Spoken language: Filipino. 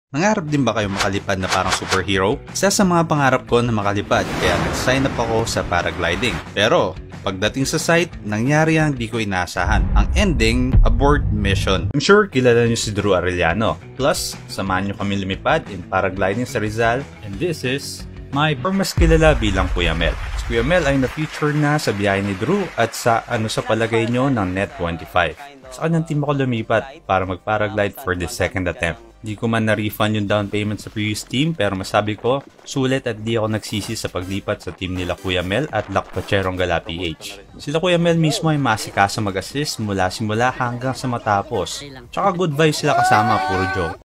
Nangarap din ba kayo makalipad na parang superhero? Isa sa mga pangarap ko na makalipad kaya nag-sign up ako sa paragliding. Pero pagdating sa site, nangyari ang di ko inaasahan. Ang ending, abort mission. I'm sure kilala niyo si Drew Arellano. Plus, samahan niyo kami lumipad in paragliding sa Rizal. And this is my mas kilala bilang Kuya Mel. Si Kuya Mel ay na-feature na sa biyahe ni Drew at sa sa palagay nyo ng Net 25. Sa kanyang team ako lumipat para mag-paraglide for the second attempt. Di ko man na-refund yung down payment sa previous team pero masabi ko, sulit at di ako nagsisi sa paglipat sa team nila Kuya Mel at Lakpacherong Gala PH. Sila Kuya Mel mismo ay masikasa mag-assist mula simula hanggang sa matapos. Tsaka good vibes sila kasama, puro joke.